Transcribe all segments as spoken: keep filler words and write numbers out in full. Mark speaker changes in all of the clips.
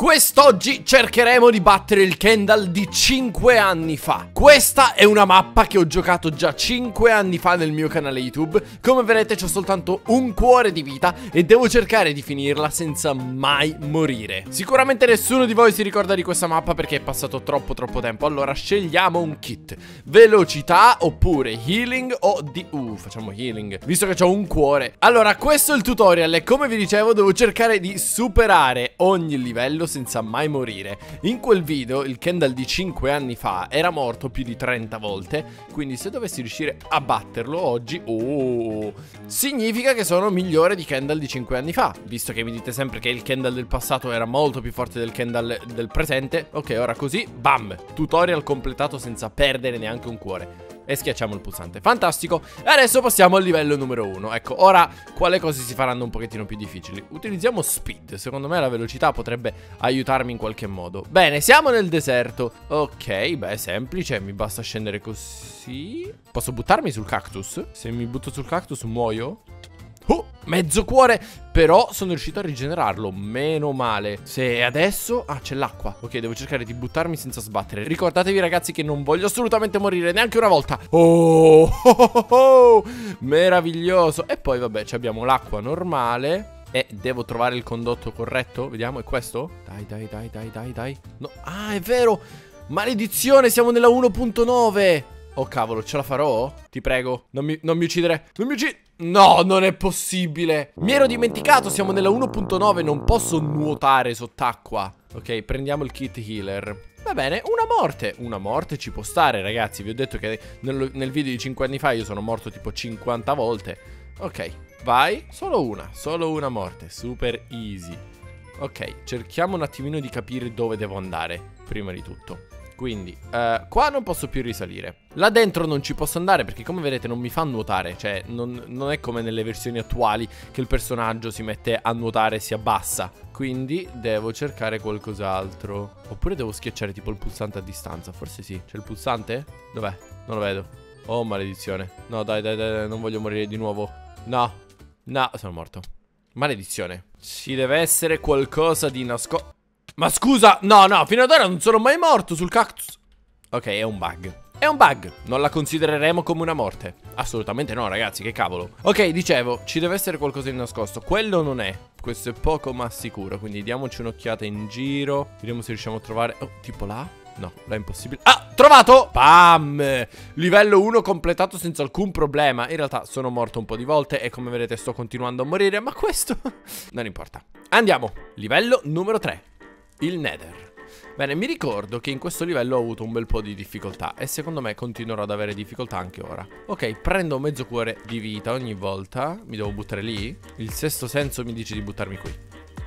Speaker 1: Quest'oggi cercheremo di battere il Kendall di cinque anni fa. Questa è una mappa che ho giocato già cinque anni fa nel mio canale YouTube. Come vedete c'ho soltanto un cuore di vita e devo cercare di finirla senza mai morire. Sicuramente nessuno di voi si ricorda di questa mappa perché è passato troppo troppo tempo. Allora scegliamo un kit: velocità oppure healing o di... Uh, facciamo healing, visto che ho un cuore. Allora questo è il tutorial e come vi dicevo devo cercare di superare ogni livello senza mai morire. In quel video il Kendall di cinque anni fa era morto più di trenta volte, quindi se dovessi riuscire a batterlo oggi, oh, significa che sono migliore di Kendall di cinque anni fa, visto che mi dite sempre che il Kendall del passato era molto più forte del Kendall del presente. Ok, ora così, bam, tutorial completato senza perdere neanche un cuore. E schiacciamo il pulsante. Fantastico. E adesso passiamo al livello numero uno. Ecco, ora quale cose si faranno un pochettino più difficili? Utilizziamo speed. Secondo me la velocità potrebbe aiutarmi in qualche modo. Bene, siamo nel deserto. Ok, beh, semplice. Mi basta scendere così. Posso buttarmi sul cactus? Se mi butto sul cactus muoio? Oh, mezzo cuore. Però sono riuscito a rigenerarlo. Meno male. Se adesso... Ah, c'è l'acqua. Ok, devo cercare di buttarmi senza sbattere. Ricordatevi ragazzi che non voglio assolutamente morire neanche una volta. Oh, oh, oh, oh. Meraviglioso. E poi vabbè, abbiamo l'acqua normale. E devo trovare il condotto corretto. Vediamo, è questo? Dai, dai, dai, dai, dai, dai. No. Ah, è vero. Maledizione, siamo nella uno punto nove. Oh cavolo, ce la farò? Ti prego, non mi, non mi uccidere. Non mi uccidere. No, non è possibile. Mi ero dimenticato, siamo nella uno punto nove. Non posso nuotare sott'acqua. Ok, prendiamo il kit healer. Va bene, una morte. Una morte ci può stare, ragazzi. Vi ho detto che nel, nel video di cinque anni fa io sono morto tipo cinquanta volte. Ok, vai. Solo una, solo una morte. Super easy. Ok, cerchiamo un attimino di capire dove devo andare, prima di tutto. Quindi, uh, qua non posso più risalire. Là dentro non ci posso andare perché come vedete non mi fa nuotare. Cioè, non, non è come nelle versioni attuali che il personaggio si mette a nuotare e si abbassa. Quindi devo cercare qualcos'altro. Oppure devo schiacciare tipo il pulsante a distanza. Forse sì. C'è il pulsante? Dov'è? Non lo vedo. Oh, maledizione. No, dai, dai, dai, non voglio morire di nuovo. No. No, sono morto. Maledizione. Ci deve essere qualcosa di nascosto. Ma scusa, no, no, fino ad ora non sono mai morto sul cactus. Ok, è un bug. È un bug, non la considereremo come una morte. Assolutamente no, ragazzi, che cavolo. Ok, dicevo, ci deve essere qualcosa di nascosto. Quello non è. Questo è poco ma sicuro. Quindi diamoci un'occhiata in giro. Vediamo se riusciamo a trovare... Oh, tipo là? No, là è impossibile. Ah, trovato! Pam! Livello uno completato senza alcun problema. In realtà sono morto un po' di volte e come vedete sto continuando a morire. Ma questo non importa. Andiamo. Livello numero tre. Il Nether. Bene, mi ricordo che in questo livello ho avuto un bel po' di difficoltà e secondo me continuerò ad avere difficoltà anche ora. Ok, prendo mezzo cuore di vita ogni volta. Mi devo buttare lì. Il sesto senso mi dice di buttarmi qui.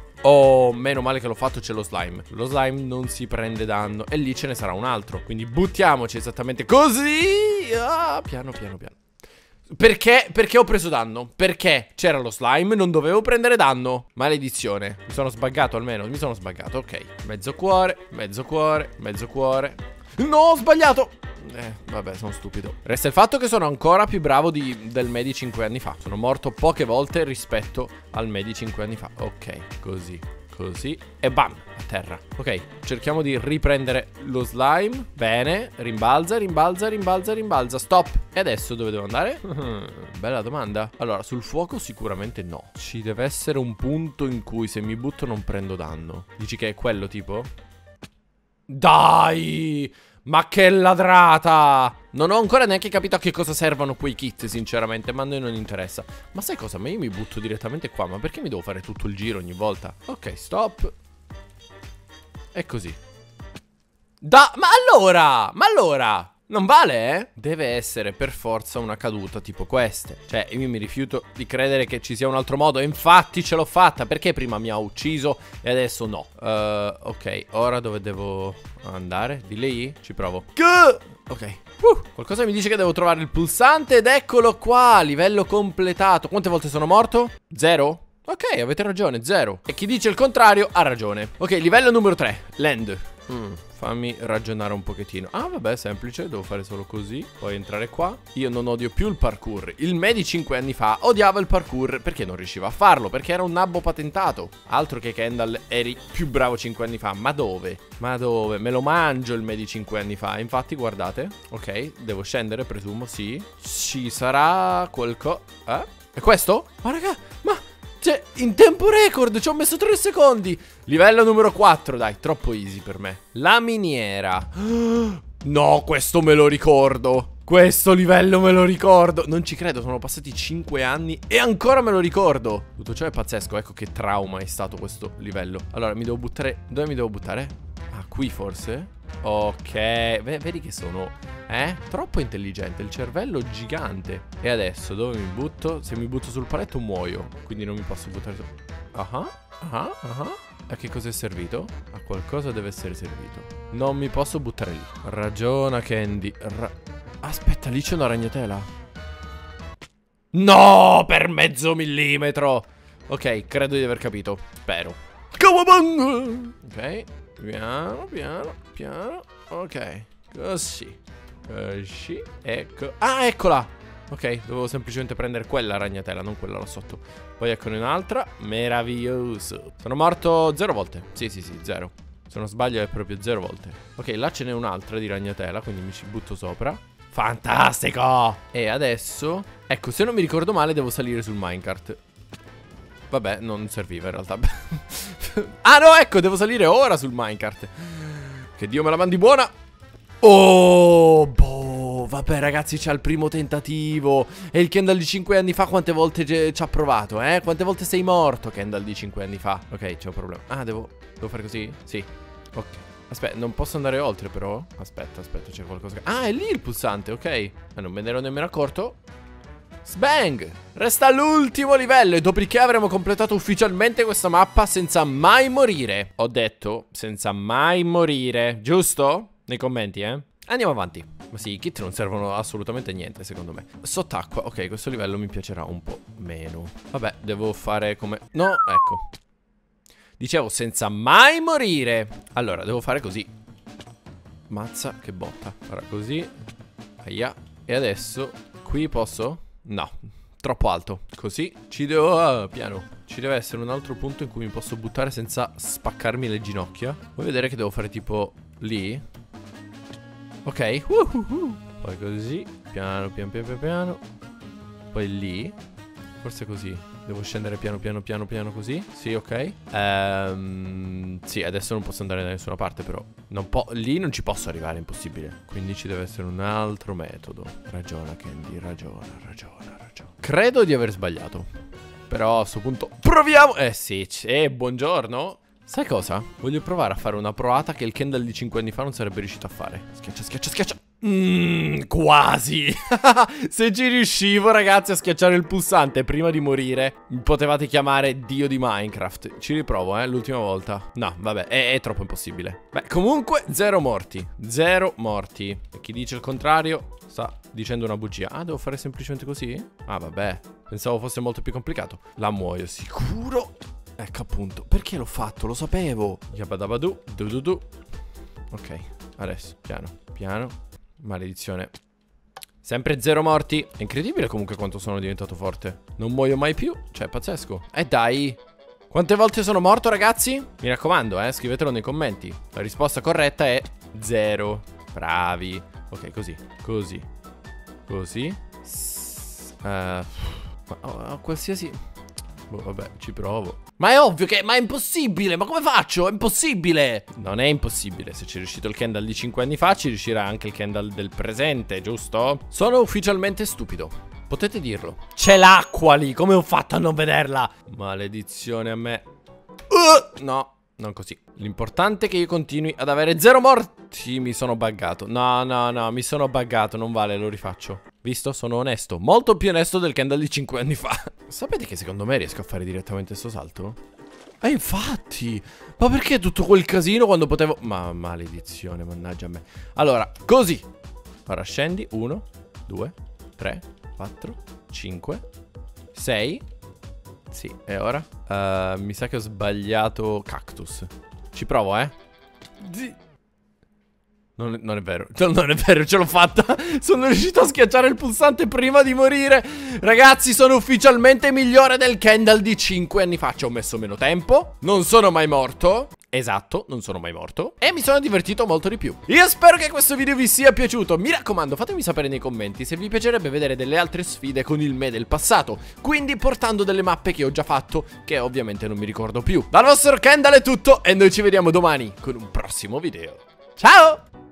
Speaker 1: Oh, meno male che l'ho fatto, c'è lo slime. Lo slime non si prende danno e lì ce ne sarà un altro. Quindi buttiamoci esattamente così. Ah, piano piano piano. Perché? Perché ho preso danno? Perché c'era lo slime, non dovevo prendere danno. Maledizione. Mi sono sbaggato almeno, mi sono sbaggato, ok. Mezzo cuore, mezzo cuore, mezzo cuore. No, ho sbagliato. Eh, vabbè, sono stupido. Resta il fatto che sono ancora più bravo di, del me di cinque anni fa. Sono morto poche volte rispetto al me di cinque anni fa. Ok, così, così e bam, a terra. Ok, cerchiamo di riprendere lo slime. Bene, rimbalza, rimbalza, rimbalza, rimbalza. Stop. E adesso dove devo andare? Bella domanda. Allora, sul fuoco sicuramente no. Ci deve essere un punto in cui se mi butto non prendo danno. Dici che è quello tipo? Dai! Ma che ladrata! Non ho ancora neanche capito a che cosa servono quei kit, sinceramente, ma a noi non interessa. Ma sai cosa? Ma io mi butto direttamente qua, ma perché mi devo fare tutto il giro ogni volta? Ok, stop. E così. Da... Ma allora! Ma allora! Non vale, eh? Deve essere per forza una caduta tipo queste. Cioè, io mi rifiuto di credere che ci sia un altro modo. E infatti ce l'ho fatta. Perché prima mi ha ucciso e adesso no? uh, Ok, ora dove devo andare? Di lì? Ci provo. Ok, uh, qualcosa mi dice che devo trovare il pulsante ed eccolo qua. Livello completato. Quante volte sono morto? Zero? Ok, avete ragione, zero. E chi dice il contrario ha ragione. Ok, livello numero tre, land. Mm, fammi ragionare un pochettino. Ah, vabbè, semplice, devo fare solo così. Poi entrare qua. Io non odio più il parkour. Il me di cinque anni fa odiava il parkour perché non riusciva a farlo, perché era un nabbo patentato. Altro che Kendall, eri più bravo cinque anni fa. Ma dove? Ma dove? Me lo mangio il me di cinque anni fa. Infatti, guardate. Ok, devo scendere, presumo, sì. Ci sarà qualcosa. Eh? È questo? Ma raga, ma... cioè, in tempo record, ci ho messo tre secondi. Livello numero quattro, dai, troppo easy per me. La miniera. No, questo me lo ricordo. Questo livello me lo ricordo. Non ci credo, sono passati cinque anni e ancora me lo ricordo. Tutto ciò è pazzesco, ecco che trauma è stato questo livello. Allora, mi devo buttare... dove mi devo buttare? Ah, qui forse? Ok, v- vedi che sono... Eh? Troppo intelligente, il cervello gigante. E adesso dove mi butto? Se mi butto sul paletto muoio, quindi non mi posso buttare su... Ah ah, ah ah. A che cosa è servito? A qualcosa deve essere servito. Non mi posso buttare lì. Ragiona Candy. Ra... Aspetta, lì c'è una ragnatela. No, per mezzo millimetro. Ok, credo di aver capito. Spero. Ok, piano, piano, piano. Ok, così. Così, ecco. Ah, eccola. Ok, dovevo semplicemente prendere quella ragnatela, non quella là sotto. Poi eccone un'altra. Meraviglioso. Sono morto zero volte. Sì, sì, sì, zero. Se non sbaglio è proprio zero volte. Ok, là ce n'è un'altra di ragnatela, quindi mi ci butto sopra. Fantastico. E adesso, ecco, se non mi ricordo male devo salire sul minecart. Vabbè, non serviva in realtà. Ah no, ecco, devo salire ora sul minecart. Che Dio me la mandi buona. Oh, boh, vabbè ragazzi, c'ha il primo tentativo. E il Kendall di cinque anni fa quante volte ci ha provato, eh? Quante volte sei morto, Kendall di cinque anni fa? Ok, c'è un problema. Ah, devo, devo fare così? Sì, ok. Aspetta, non posso andare oltre però? Aspetta, aspetta, c'è qualcosa che... Ah, è lì il pulsante, ok. Eh, non me ne ero nemmeno accorto. Sbang! Resta l'ultimo livello e dopodiché avremo completato ufficialmente questa mappa senza mai morire. Ho detto senza mai morire, giusto? Nei commenti, eh? Andiamo avanti. Ma sì, i kit non servono assolutamente a niente, secondo me. Sott'acqua, ok, questo livello mi piacerà un po' meno. Vabbè, devo fare come... No, ecco. Dicevo senza mai morire. Allora, devo fare così. Mazza, che botta. Ora così. Aia. E adesso, qui posso? No, troppo alto. Così, ci devo... Uh, piano. Ci deve essere un altro punto in cui mi posso buttare senza spaccarmi le ginocchia. Vuoi vedere che devo fare tipo lì? Ok, uh, uh, uh. Poi così, piano, piano, piano, piano. Poi lì. Forse così. Devo scendere piano, piano, piano, piano così. Sì, ok. um, Sì, adesso non posso andare da nessuna parte però non po- lì non ci posso arrivare, è impossibile. Quindi ci deve essere un altro metodo. Ragiona Candy, ragiona, ragiona, ragiona. Credo di aver sbagliato, però a questo punto proviamo. Eh sì, eh, buongiorno. Sai cosa? Voglio provare a fare una provata che il Kendall di cinque anni fa non sarebbe riuscito a fare. Schiaccia, schiaccia, schiaccia. Mmm, quasi. Se ci riuscivo, ragazzi, a schiacciare il pulsante prima di morire, mi potevate chiamare Dio di Minecraft. Ci riprovo, eh, l'ultima volta. No, vabbè, è, è troppo impossibile. Beh, comunque, zero morti. Zero morti. E chi dice il contrario sta dicendo una bugia. Ah, devo fare semplicemente così? Ah, vabbè. Pensavo fosse molto più complicato. La muoio, sicuro. Ecco appunto, perché l'ho fatto? Lo sapevo. Yabadabadu, du du du. Ok, adesso, piano, piano. Maledizione. Sempre zero morti. È incredibile comunque quanto sono diventato forte. Non muoio mai più, cioè è pazzesco. E eh dai. Quante volte sono morto ragazzi? Mi raccomando, eh, scrivetelo nei commenti. La risposta corretta è zero. Bravi. Ok, così, così, così. S uh, ma oh, qualsiasi... Boh, vabbè, ci provo. Ma è ovvio che... Ma è impossibile! Ma come faccio? È impossibile! Non è impossibile. Se ci è riuscito il Kendall di cinque anni fa, ci riuscirà anche il Kendall del presente, giusto? Sono ufficialmente stupido. Potete dirlo. C'è l'acqua lì! Come ho fatto a non vederla? Maledizione a me. Uh, no, non così. L'importante è che io continui ad avere zero morti. Mi sono buggato. No, no, no, mi sono buggato. Non vale, lo rifaccio. Visto? Sono onesto. Molto più onesto del Kendall di cinque anni fa. Sapete che secondo me riesco a fare direttamente sto salto? Eh, infatti. Ma perché tutto quel casino quando potevo... Ma maledizione, mannaggia a me. Allora, così. Ora scendi. uno, due, tre, quattro, cinque, sei, Sì, e ora? Uh, mi sa che ho sbagliato cactus. Ci provo, eh. Non, non è vero. Non è vero, ce l'ho fatta. Sono riuscito a schiacciare il pulsante prima di morire. Ragazzi, sono ufficialmente migliore del Kendall di cinque anni fa. Ci ho messo meno tempo. Non sono mai morto. Esatto, non sono mai morto. E mi sono divertito molto di più. Io spero che questo video vi sia piaciuto. Mi raccomando, fatemi sapere nei commenti se vi piacerebbe vedere delle altre sfide con il me del passato, quindi portando delle mappe che ho già fatto, che ovviamente non mi ricordo più. Dal vostro Kendall è tutto e noi ci vediamo domani con un prossimo video. Ciao!